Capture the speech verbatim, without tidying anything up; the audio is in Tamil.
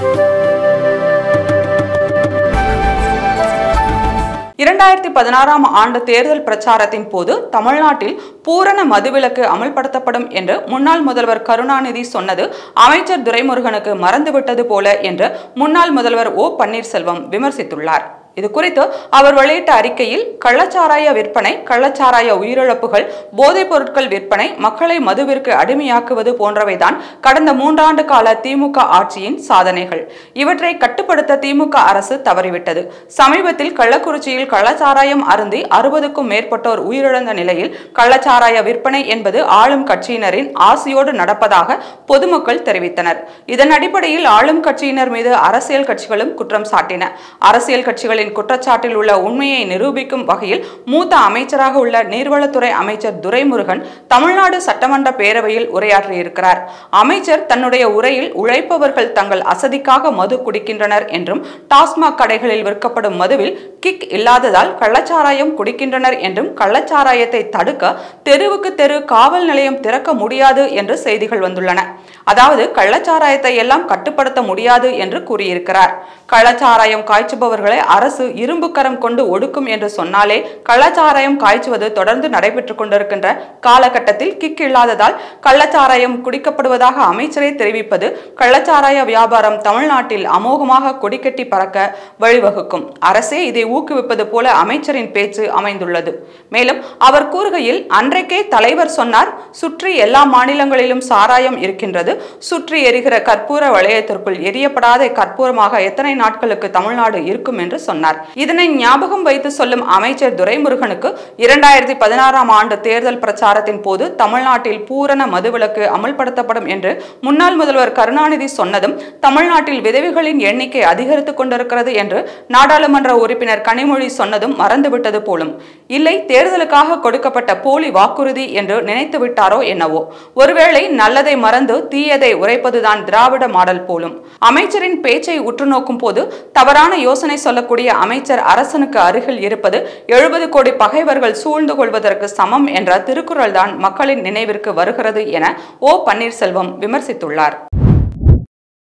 இரண்டாயிரத்தி பதினாறாம் ஆண்டு தேர்தல் பிரச்சாரத்தின் போது தமிழ்நாட்டில் பூரண மதுவிலக்கு அமல்படுத்தப்படும் என்று முன்னாள் முதல்வர் கருணாநிதி சொன்னது அமைச்சர் துரைமுருகனுக்கு மறந்துவிட்டது போல என்று முன்னாள் முதல்வர் ஓ பன்னீர்செல்வம் விமர்சித்துள்ளார். இது குறித்து அவர் வெளியிட்ட அறிக்கையில் கள்ளச்சாராய விற்பனை, கள்ளச்சாராய உயிரிழப்புகள், போதைப் பொருட்கள் விற்பனை, மக்களை மதுவிற்கு அடிமையாக்குவது போன்றவைதான் கடந்த மூன்றாண்டு கால திமுக ஆட்சியின் சாதனைகள். இவற்றை கட்டுப்படுத்த திமுக அரசு தவறிவிட்டது. சமீபத்தில் கள்ளக்குறிச்சியில் கள்ளச்சாராயம் அருந்தி அறுபதுக்கும் மேற்பட்டோர் உயிரிழந்த நிலையில் கள்ளச்சாராய விற்பனை என்பது ஆளும் கட்சியினரின் ஆசையோடு நடப்பதாக பொதுமக்கள் தெரிவித்தனர். இதன் அடிப்படையில் ஆளும் கட்சியினர் மீது அரசியல் கட்சிகளும் குற்றம் சாட்டின. அரசியல் கட்சிகளின் குற்றச்சாட்டில் உள்ள உண்மையை நிரூபிக்கும் வகையில் மூத்த அமைச்சராக உள்ள நீர்வளத்துறை அமைச்சர் துரைமுருகன் தமிழ்நாடு சட்டமன்ற பேரவையில் உரையாற்றியிருக்கிறார். அமைச்சர் தன்னுடைய உரையில் உழைப்பவர்கள் தங்கள் அசதிக்காக மது குடிக்கின்றனர் என்றும், டாஸ்மாக் கடைகளில் விற்கப்படும் மதுவில் கிக் இல்லாததால் கள்ளச்சாராயம் குடிக்கின்றனர் என்றும், கள்ளச்சாராயத்தை தடுக்க தெருவுக்கு தெரு காவல் நிலையம் திறக்க முடியாது என்று செய்திகள் வந்துள்ளன. அதாவது கள்ளச்சாராயத்தை எல்லாம் கட்டுப்படுத்த முடியாது என்று கூறியிருக்கிறார். கள்ளச்சாராயம் காய்ச்சுபவர்களை அரசு இரும்பு கரம் கொண்டு ஒடுக்கும் என்று சொன்னாலே கள்ளச்சாராயம் காய்ச்சுவது தொடர்ந்து நடைபெற்றுக் கொண்டிருக்கின்ற காலகட்டத்தில் கிக் இல்லாததால் கள்ளச்சாராயம் குடிக்கப்படுவதாக அமைச்சரே தெரிவிப்பது கள்ளச்சாராய வியாபாரம் தமிழ்நாட்டில் அமோகமாக கொடிக்கட்டி பறக்க வழிவகுக்கும். அரசே இதை ஊக்குவிப்பது போல அமைச்சரின் பேச்சு அமைந்துள்ளது. மேலும் அவர் கூறுகையில், அன்றைக்கே தலைவர் சொன்னார், சுற்றி எல்லா மாநிலங்களிலும் சாராயம் இருக்கின்றது, சுற்றி எரிகிற கற்பூர வளையத்திற்குள் எரியப்படாத கற்பூரமாக எத்தனை நாட்களுக்கு தமிழ்நாடு இருக்கும் என்று சொன்னார். இதனை ஞாபகம் வைத்து சொல்லும் அமைச்சர் துரைமுருகனுக்கு இரண்டாயிரத்தி பதினாறாம் ஆண்டு தேர்தல் பிரச்சாரத்தின் போது தமிழ்நாட்டில் பூரண மதுவிலக்கு அமல்படுத்தப்படும் என்று முன்னாள் முதல்வர் கருணாநிதி சொன்னதும், தமிழ்நாட்டில் விதவைகளின் எண்ணிக்கை அதிகரித்துக் கொண்டிருக்கிறது என்று நாடாளுமன்ற உறுப்பினர் கனிமொழி சொன்னதும் மறந்துவிட்டது போலும். இல்லை, தேர்தலுக்காக கொடுக்கப்பட்ட போலி வாக்குறுதி என்று நினைத்து விட்டாரோ என்னவோ. ஒருவேளை நல்லதை மறந்து தீயதை உரைப்பதுதான் திராவிட மாடல் போலும். அமைச்சரின் பேச்சை உற்று நோக்கும் போது தவறான யோசனை சொல்லக்கூடிய அமைச்சர் அரசனுக்கு அருகில் இருப்பது எழுபது கோடி பகைவர்கள் சூழ்ந்து கொள்வதற்கு சமம் என்ற திருக்குறள் தான் மக்களின் நினைவிற்கு வருகிறது என ஓ பன்னீர்செல்வம் விமர்சித்துள்ளார்.